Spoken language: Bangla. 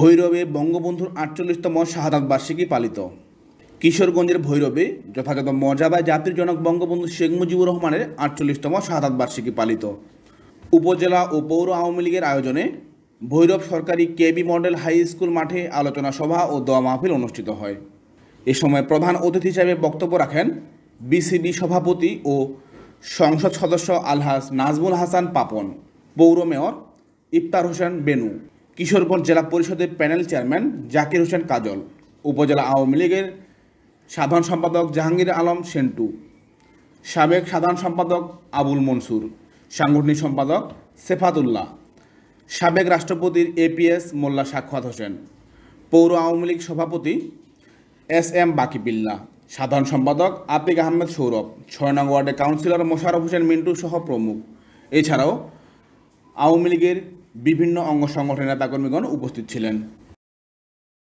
ভৈরবে বঙ্গবন্ধুর ৪৮তম শাহাদাত বার্ষিকী পালিত। কিশোরগঞ্জের ভৈরবে যথাযথ মর্যাদায় জাতির জনক বঙ্গবন্ধু শেখ মুজিবুর রহমানের ৪৮তম শাহাদাত বার্ষিকী পালিত। উপজেলা ও পৌর আওয়ামী লীগের আয়োজনে ভৈরব সরকারি কেবি মডেল হাই স্কুল মাঠে আলোচনা সভা ও দোয়া মাহফিল অনুষ্ঠিত হয়। এ সময় প্রধান অতিথি হিসেবে বক্তব্য রাখেন বিসিবি সভাপতি ও সংসদ সদস্য আলহাজ নাজমুল হাসান পাপন, পৌর মেয়র ইফতার হোসেন বেনু, কিশোরগঞ্জ জেলা পরিষদের প্যানেল চেয়ারম্যান জাকির হোসেন কাজল, উপজেলা আওয়ামী লীগের সাধারণ সম্পাদক জাহাঙ্গীর আলম সেন্টু, সাবেক সাধারণ সম্পাদক আবুল মনসুর, সাংগঠনিক সম্পাদক সেফাতুল্লাহ, সাবেক রাষ্ট্রপতির এপিএস মোল্লা সাখাওয়াত হোসেন, পৌর আওয়ামী লীগ সভাপতি এস.এম. বাকিবিল্লাহ, সাধারণ সম্পাদক আতিক আহমেদ সৌরভ, ৬ নং ওয়ার্ডের কাউন্সিলর মোশাররফ হোসেন মিন্টু সহ প্রমুখ। এছাড়াও আওয়ামী লীগের বিভিন্ন অঙ্গ সংগঠনের নেতাকর্মীগণ উপস্থিত ছিলেন।